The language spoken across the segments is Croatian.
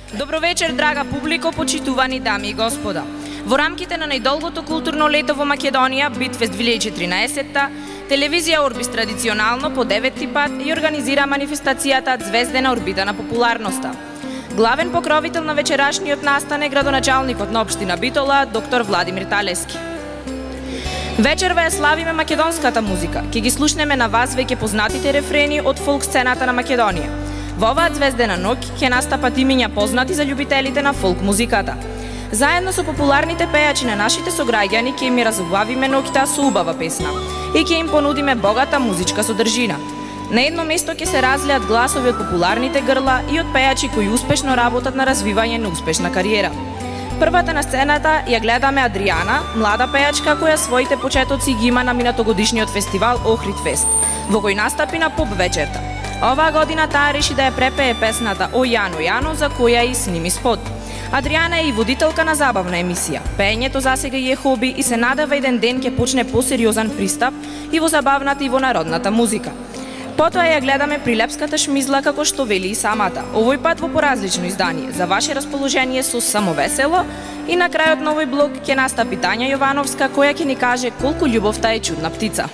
Добро вечер, драга публико, почитувани дами и господа. Во рамките на најдолгото културно лето во Македонија, Битфест 2014, телевизија Орбис традиционално по 9-ти пат ја организира манифестацијата Звездена орбита на популарноста. Главен покровител на вечерашниот настан е градоначалникот на општина Битола, доктор Владимир Талевски. Вечерва ја славиме македонската музика. Ќе ги слушнеме на вас веќе познатите рефрени од фолк сцената на Македонија. Во оваа звездена ноќ ќе настапат имиња познати за љубителите на фолк музиката. Заедно со популарните пејачи на нашите сограѓани ќе им разубавиме ноќта со убава песна и ќе им понудиме богата музичка содржина. На едно место ќе се разлеат гласови од популарните грла и од пејачи кои успешно работат на развивање на успешна кариера. Првата на сцената ја гледаме Адријана, млада пејачка која своите почетоци ги има на минатогодишниот фестивал Охрид Фест, во кој настапи на поп вечерта. Оваа година таа реши да ја препее песната О Јано Јано, за која и сними спот. Адријана е и водителка на забавна емисија. Пеењето засега е хоби и се надева еден ден ќе почне посериозен пристап и во забавната и во народната музика. Потоа ја гледаме прилепската шмизла како што вели и самата. Овој пат во поразлично издание, за ваше расположение со само весело, и на крајот на овој блок ќе настапи Тања Јовановска која ќе ни каже колку љубовта е чудна птица.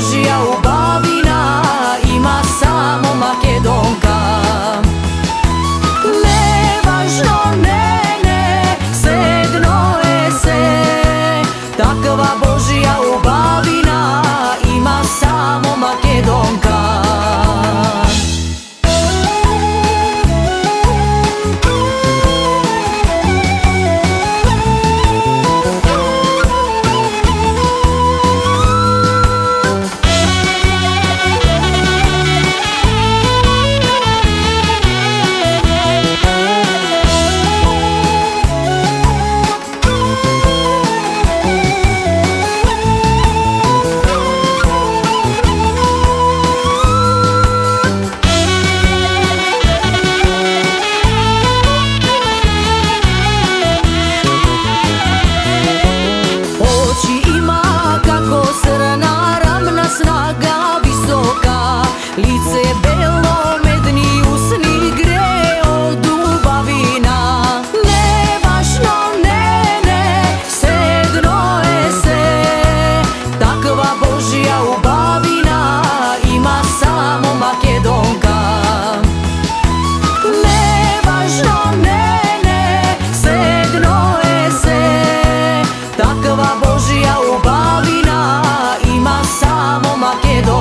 Божја убавина има само Македонка. Неважно, не, седно е се, таква Божја убавина има само Македонка. Снага висока, лице бело, медни усни, гре од убавина. Неважно, не, седно е се, таква Божја убавина има само Македонка. Неважно, не, седно е се, таква Божја убавина има само Македонка.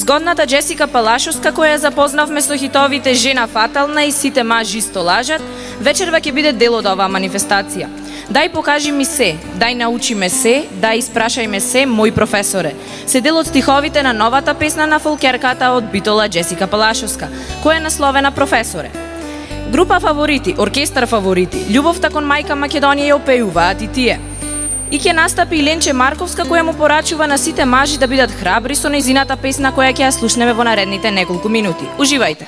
Згодната Джесика Палашовска, која ја запознавме со хитовите "Жена фатална" и "Сите мажи исто лажат", вечерва ќе биде дел од оваа манифестација. Дај покажи ми се, дај научи ме се, дај испрашај ме се, мој професоре. Се дел од стиховите на новата песна на фолкерката од Битола Джесика Палашовска, која е насловена "Професоре". Група Фаворити, оркестар Фаворити, љубовта кон мајка Македонија ја опеуваат и тие. И ќе настапи и Ленче Марковска, која му порачува на сите мажи да бидат храбри со нејзината песна која ќе ја слушнеме во наредните неколку минути. Уживајте!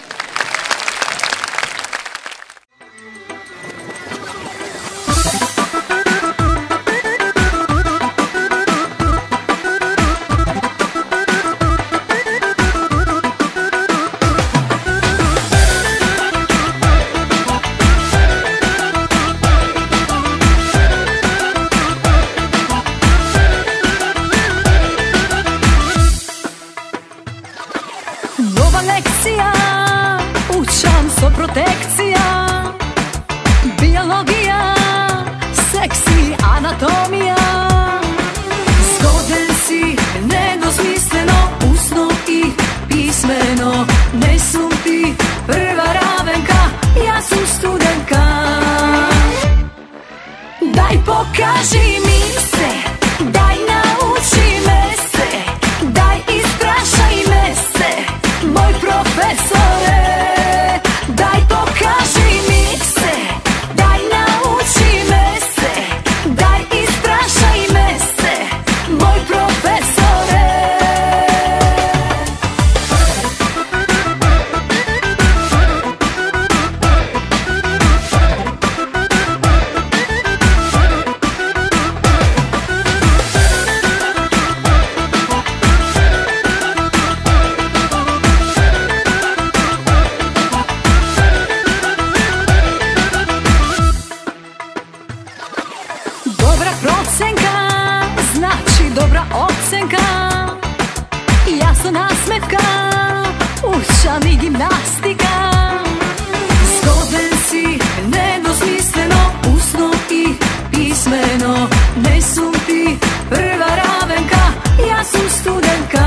Nova lekcija, učam so protekcija, biologija, seksi, anatomija. Zgoden si, nedosmisleno, usno i pismeno. Ne sum ti prva ravenka, ja sam studentka. Daj pokaži mi se, daj nauči me se, daj isprašaj me se, moj profesore. Daj pokaži mi se, daj nauči me se, daj isprašaj me se, moj profesore. Dobra procenka, znači dobra ocenka. Ja sam nasmetka, učam i gimnastika. Zgoden si, nedosmisleno, usno i pismeno. Ne sum ti prva ravenka, ja sam studentka.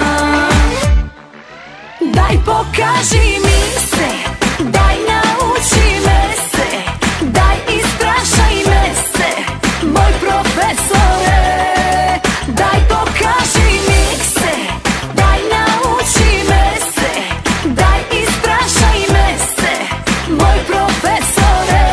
Daj pokaži mi se, daj nauči me se, daj isprašaj me se, moj profesore. Daj pokaži mi se, daj nauči me se, daj isprašaj me se, moj profesore.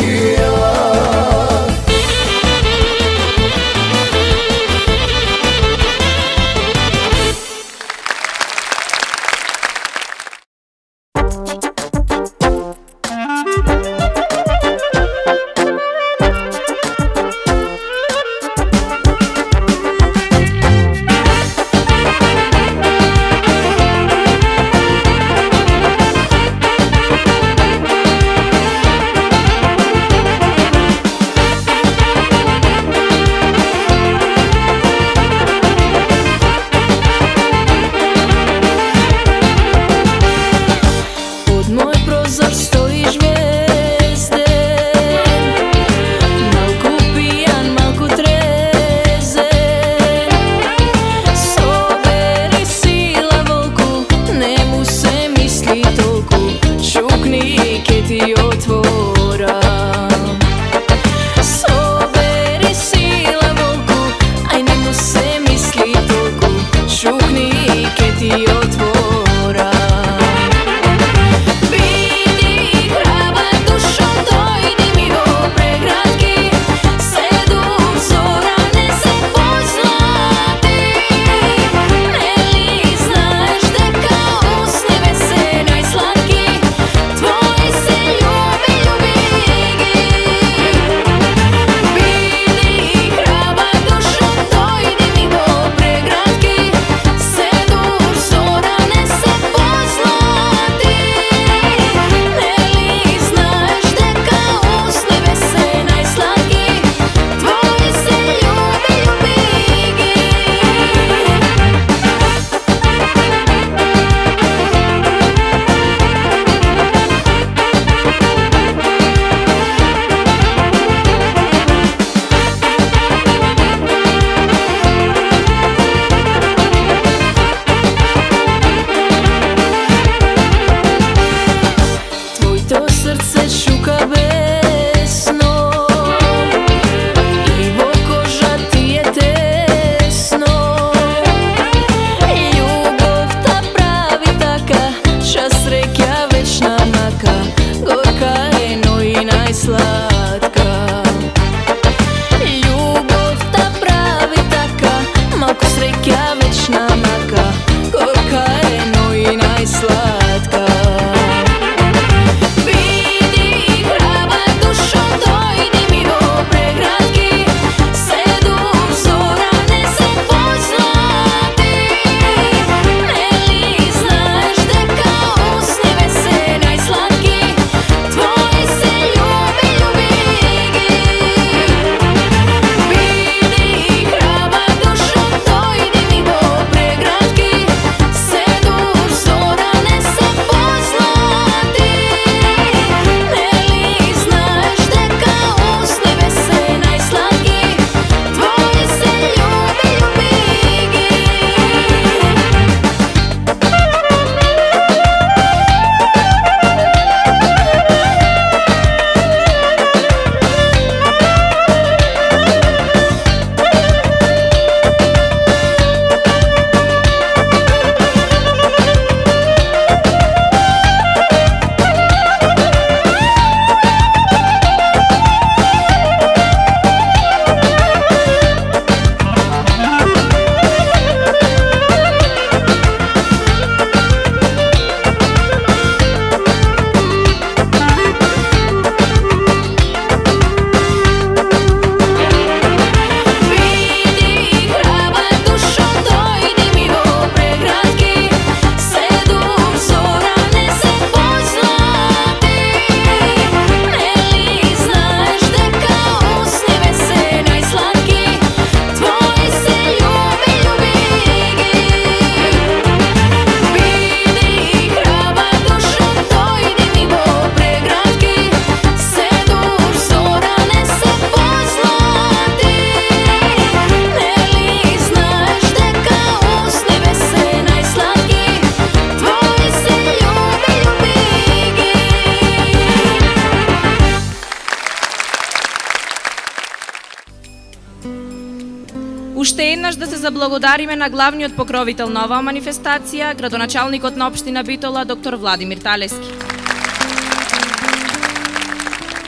Уште еднаш да се заблагодариме на главниот покровител на оваа манифестација, градоначалникот на општина Битола, доктор Владимир Талески.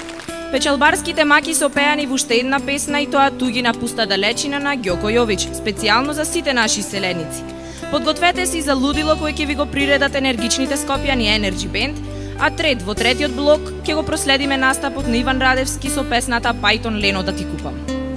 Печалбарските маки се опеани во уште една песна, и тоа Туги на пуста далечина на Ѓоко Јович, специјално за сите наши селеници. Подгответе се за лудило кој ќе ви го приредат енергичните Скопјани Energy Band, а во третиот блок ќе го проследиме настапот на Иван Радевски со песната Пајтон Лено да ти купам.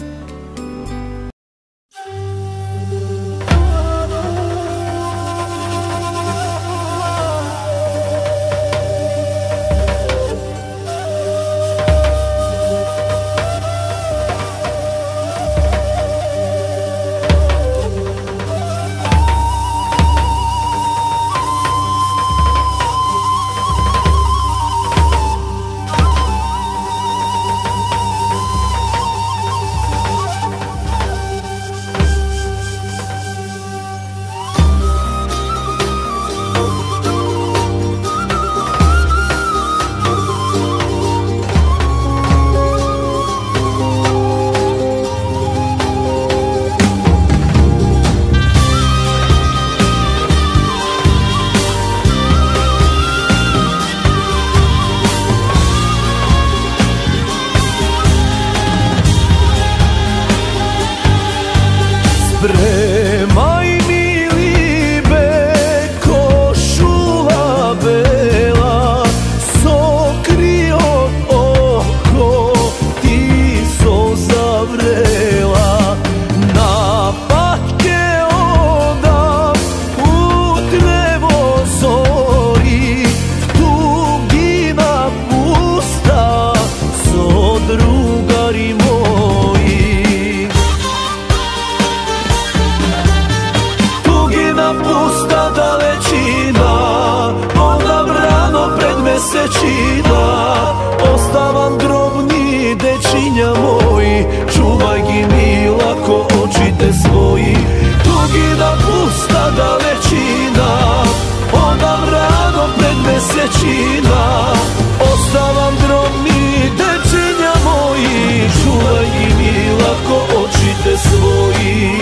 Spremaj mi libe košula bela, sokri od oko ti so zavrela. Na patke odam u drevo zori, tugina pusta so drugari moji. Pusta dalečina, odabrano pred mesečina, ostavan drobni dečinja moji, čuvaj gi mila ko očite svoji. Tugina pusta dalečina, odabrano pred mesečina, ostavan drobni dečinja moji, čuvaj gi mila ko očite svoji.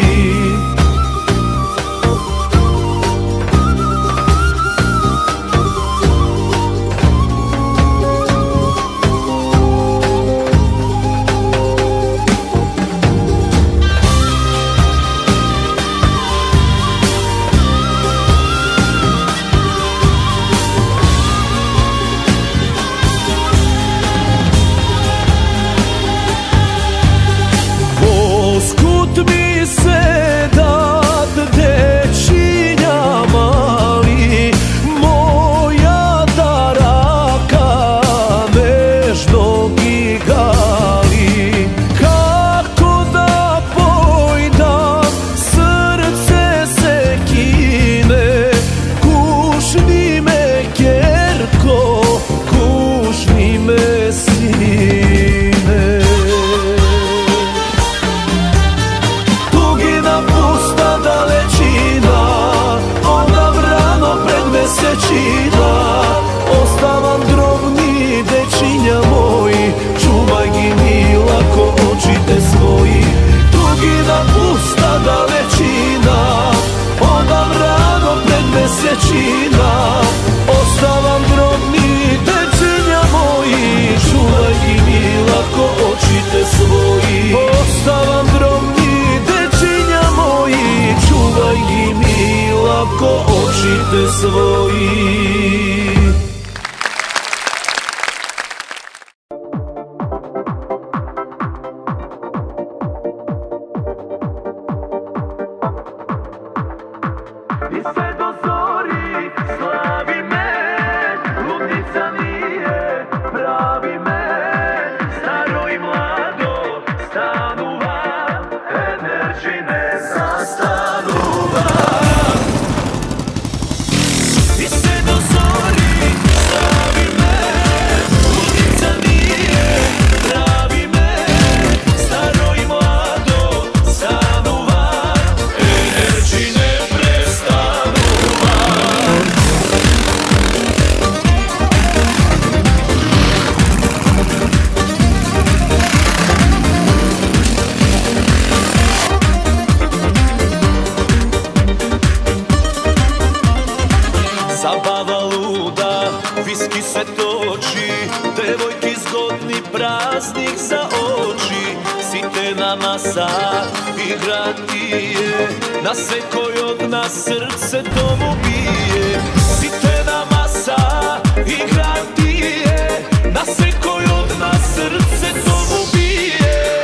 praznik za oči, sitena masa igra ti je, na svekoj od nas srce tomu bije. Sitena masa igra ti je, na svekoj od nas srce tomu bije.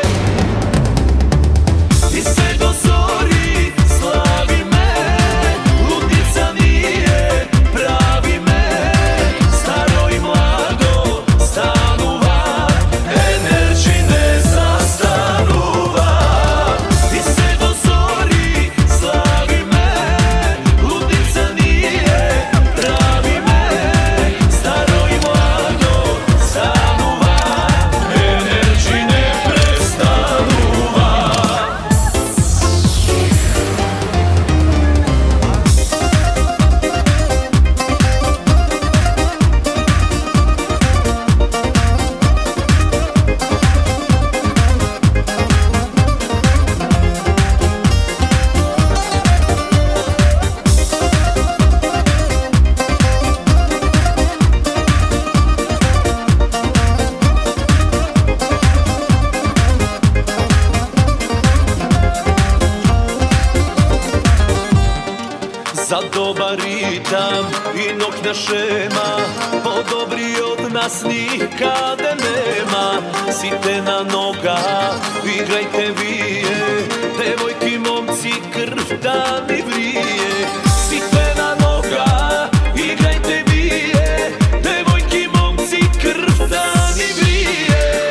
Ti se do zori slavi me, ludnica nije pravi me, staro i mlado stanuva, Energy ne zastanuva. Ti se do zori slavi me, ludnica nije pravi me, staro i mlado stanuva, Energy ne prestanuva. Za dobar ritam i noćna šema, podobri od nas nikada nema. Sitena noga, igrajte vije, devojki, momci, krv da mi vrije. Sitena noga, igrajte vije, devojki, momci, krv da mi vrije.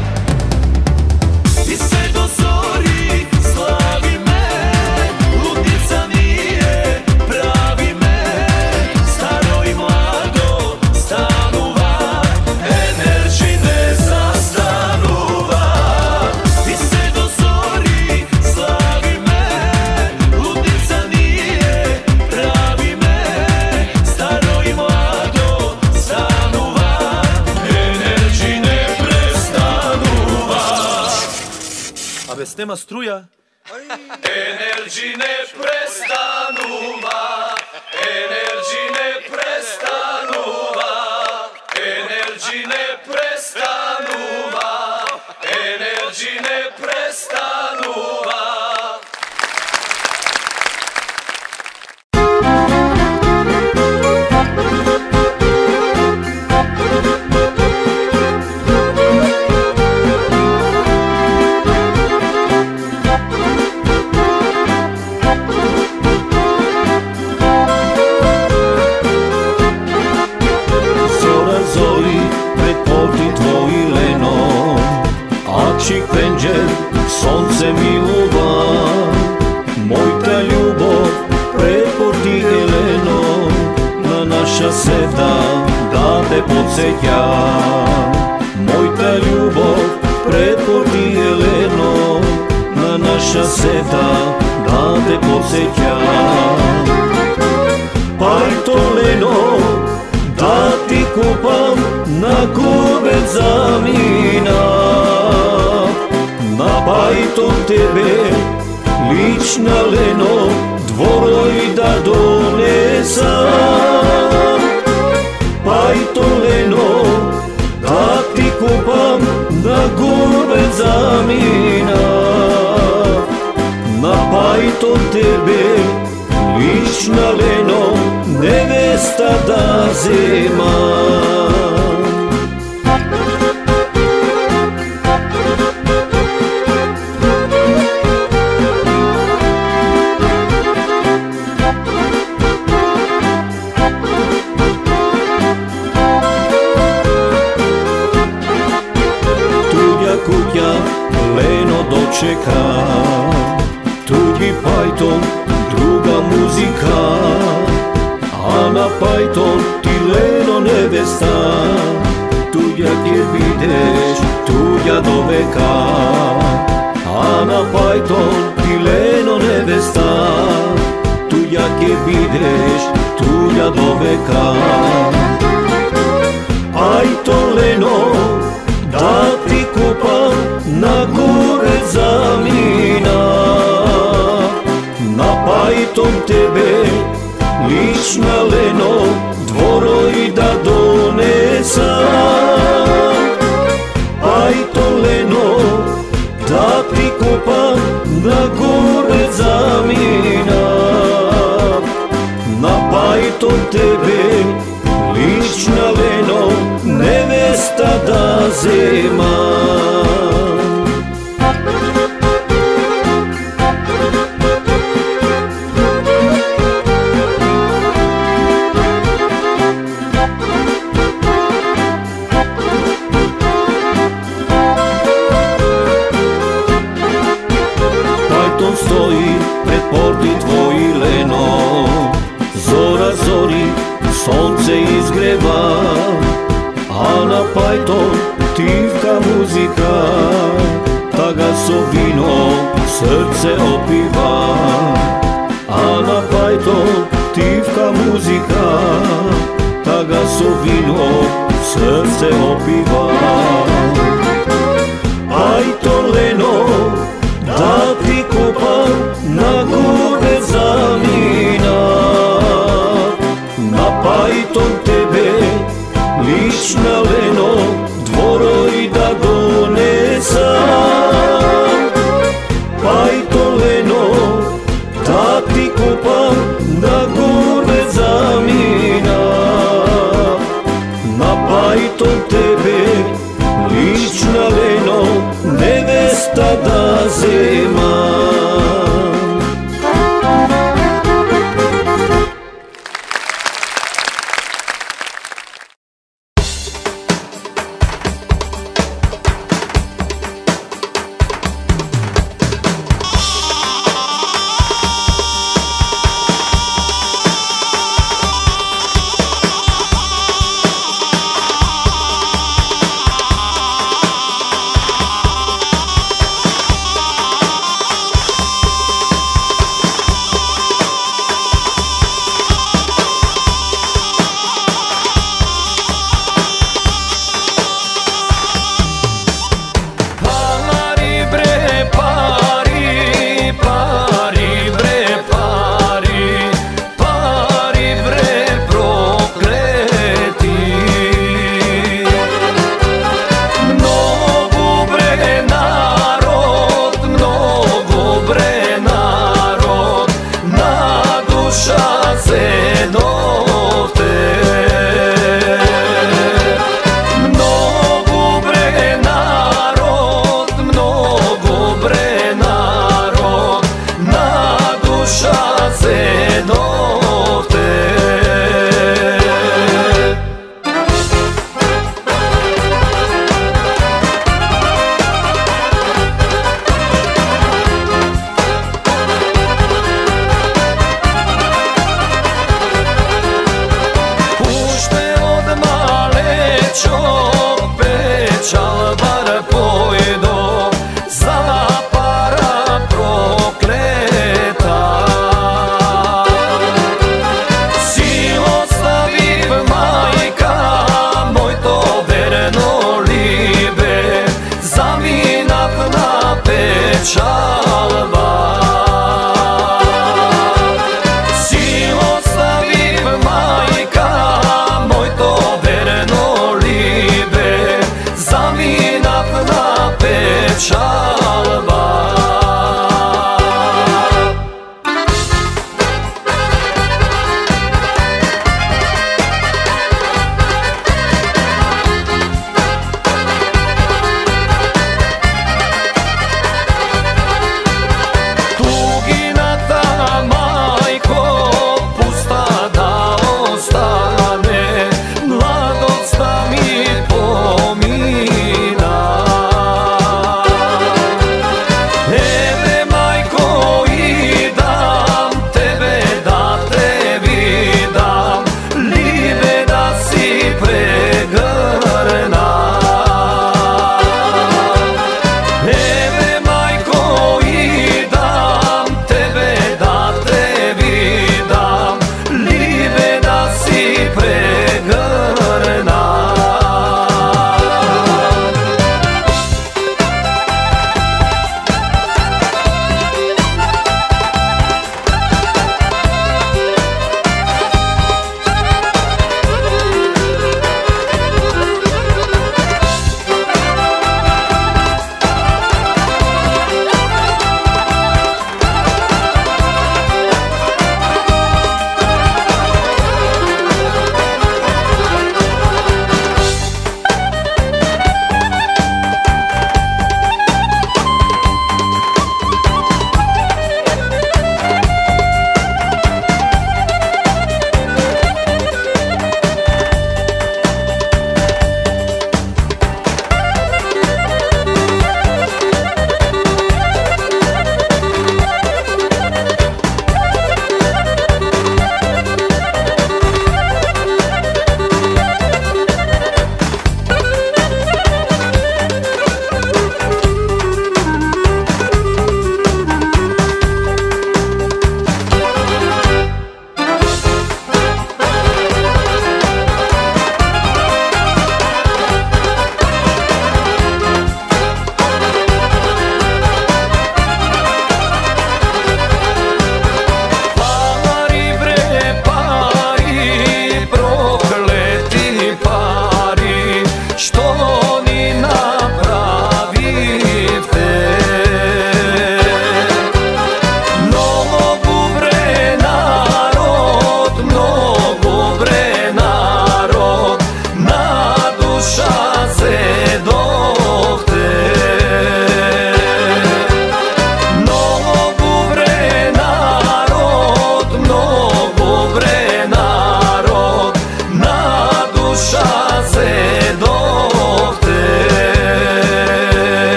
Ti se do zori slavi me, ludnica nije pravi me, staro i mlado stanuva, Energy ne zastanuva. Ti se do zori slavi me, ludnica nije pravi me, staro i mlado stanuva, Energy ne prestanuva. A bez nema struja? Energy ne prestanuva, Energy ne prestanuva, Energy ne prestanuva, Energy ne prestanuva. Zora zori pred porti tvoji leno, Akšik penđer, sonce miluva, mojta ljubov pred porti je leno, na naša sevda da te podsjeća. Mojta ljubov pred porti je leno, na naša sevda da te podsjeća. Pajto leno, da ti kupam na kubec zamina, na pajtom tebe lična leno, dvoroj da donesam. Pajtom leno, da ti kupam na kubec zamina, na pajtom tebe lična leno, nevesta da zema. Tuđa kuća leno dočeka, tuđi pajton, druga muzika, a na pajton ti leno nevesta. Tuđa gdje videš, tuđa do veka, a na pajton ti leno nevesta. Tuđa gdje videš, tuđa do veka. Pajton leno, da ti kupam na kubec zamina, na pajtom tebe lična leno, dvoroj da donesam. Aj tebe, lična leno, nevesta da zema. Pajton stoji pred porti tvoji leno, zora zori, sonce izgreva, a na pajton tivka muzika, taga so vino, srce opiva. A na pajton tivka muzika, taga so vino, srce opiva. Pajton leno, da ti kupam na gube zamina, na pajton tebe, lična leno, dvoroj da donesam. Pajton leno, da ti kupam na gube zamina, na pajton tebe, lična leno, nevesta da zema.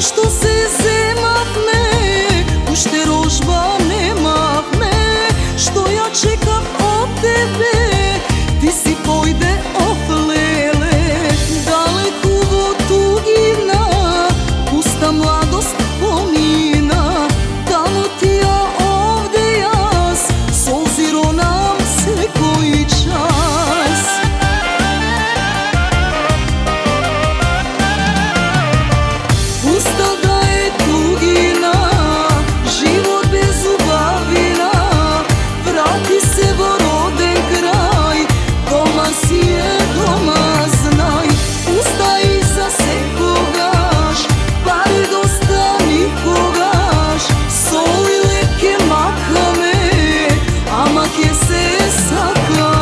što se zemahne, ušte rožba ne mahne, što ja čekam od tebe, ti si pojde oflele, daleku od tugina, pusta mladost pomina, tamo ti ja, ovde jas, solziro nam se koji čas. Pusta da je tugina, život bez ubavina, vrati se voroden kraj, doma si je, doma znaj, pusta iza se kogaš, pare dosta nikogaš, soli leke makame, a make se sakame.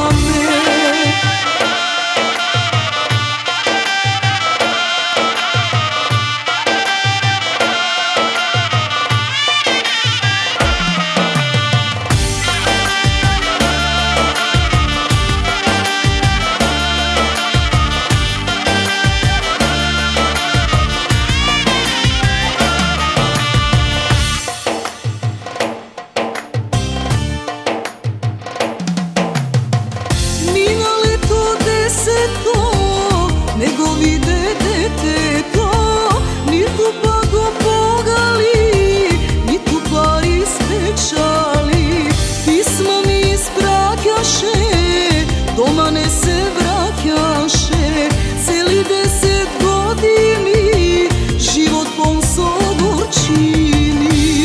Minale to deseto, nego vide deteto, nitu pa go pogali, nitu pa ispečali, pismo mi ispraćaše, doma ne se vraćaše, celi 10 godini, život pun sogorčini.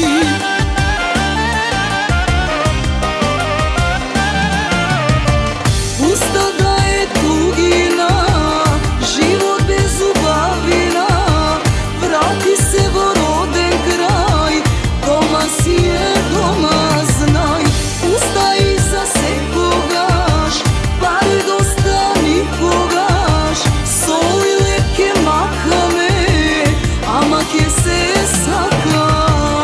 Pusta da je tugina, život bez ubavina, vrati se voroden kraj, doma si je, doma znaj, pusta iza se kogaš, pare dosta nikogaš, soli leke makame, a make se sakame.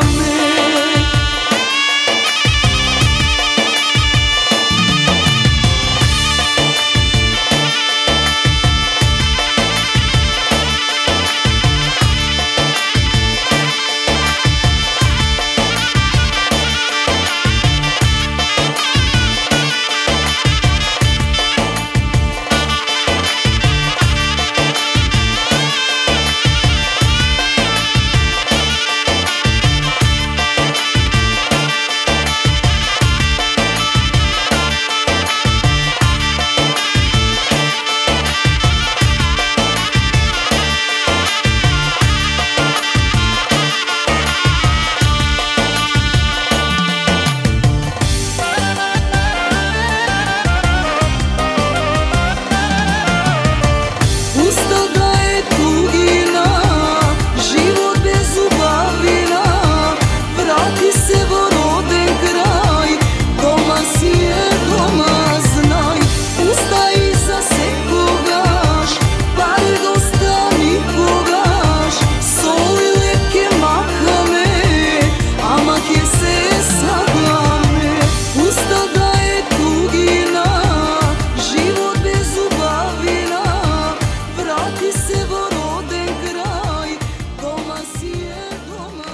Pusta da je tugina, život bez ubavina, vrati se voroden kraj, doma si je, doma znaj, pusta iza se kogaš, pare dosta nikogaš, soli leke makame, a make se sakame. Pusta da je tugina, život bez ubavina, vrati se voroden kraj, doma si je, doma.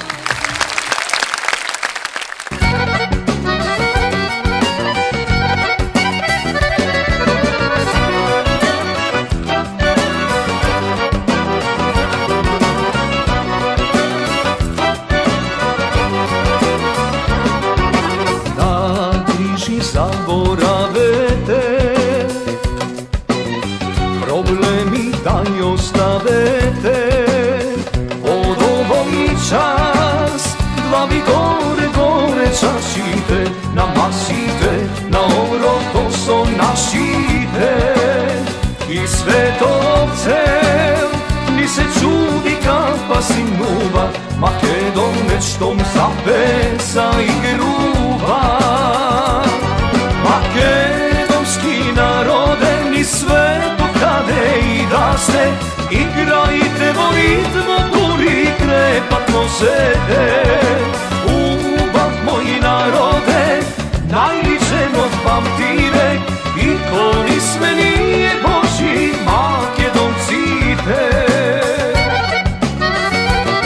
Na križi zaboravete, problemi da ostavete, od ovog čas, glavi gore, gore čašite, namasite, na oro koso našite, i sve to cel, ni se čudi kakva si nuba, Makedonečkom zapesa i gruba. Makedonski narode, ni svetu kade i da se igrajte vo ritmu, guri krepat nosete. Ubav moji narode, najličem od pamtivek, i koris me nije Boži Makedoncite.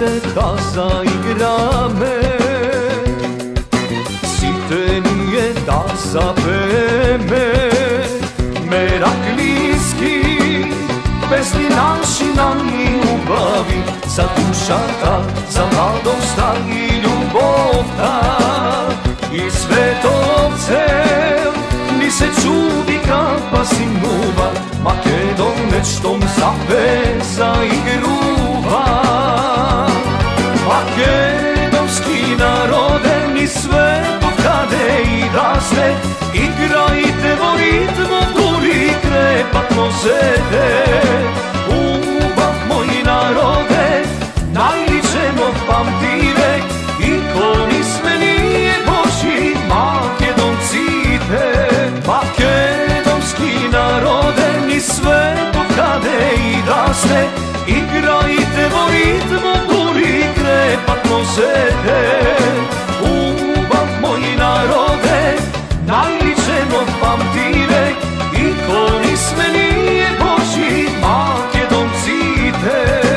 да заиграме, сите ние да запееме мераклийски песни наши нам убави, за душата, за младостта и любовта. И светов цел ни се чуди каква синува, македонец щом запе заигрува. Македонски народен и светов къде и да сте, играйте во ритмо, дури крепат носете. Убав мой народе, най-личен от памти век, икони сме ние Божи македонците. Македонски народен и светов къде и да сте, играйте во ритмо, дури крепат носете. Убав мой народе, най-личен от памти век, икони сме ние Божи македонците.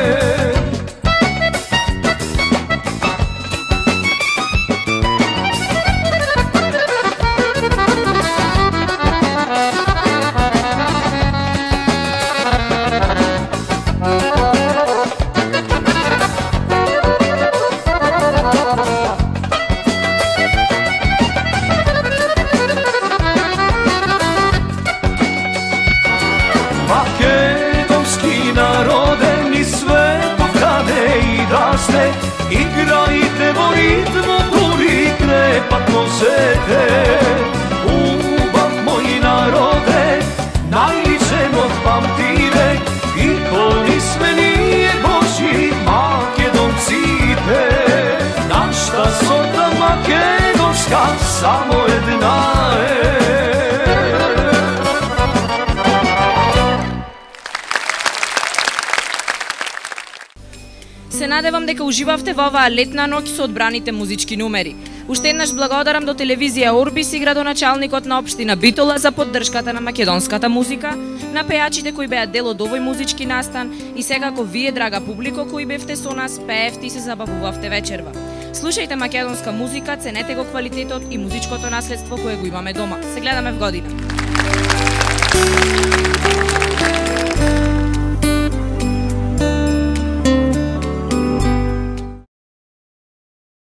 Македонски народен и светов къде и да сте, играйте во ритмо, дури крепат носете. Убав мой народе, най-личен от памти век, икони сме ние Божи македонците. Нашата сота македонска само една е. Се надевам дека уживавте во оваа летна ноќ со одбраните музички numeri. Уште еднаш благодарам до телевизија Орбис и градоначалникот на општина Битола за поддршката на македонската музика, на пејачите кои беа дел од овој музички настан и секако вие, драга публико, кои бевте со нас, пеевте и се забавувавте вечерва. Слушајте македонска музика, ценете го квалитетот и музичкото наследство кое го имаме дома. Се гледаме в година.